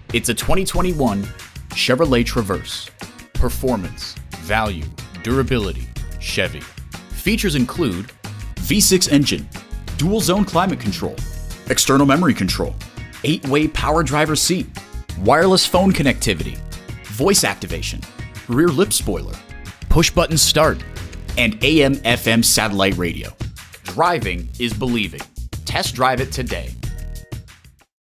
It's a 2021 Chevrolet Traverse. Performance, value, durability, Chevy. Features include V6 engine, dual zone climate control, external memory control, 8-way power driver seat, wireless phone connectivity, voice activation, rear lip spoiler, push button start, and AM/FM satellite radio. Driving is believing. Test drive it today.